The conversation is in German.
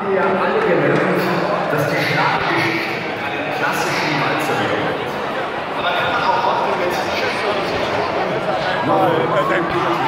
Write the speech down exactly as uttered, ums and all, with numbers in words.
ihr ja alle gelernt, dass die Schlaggeschichte einen klassischen Walzer wiederholt. Aber kann man auch heute mit Schiff und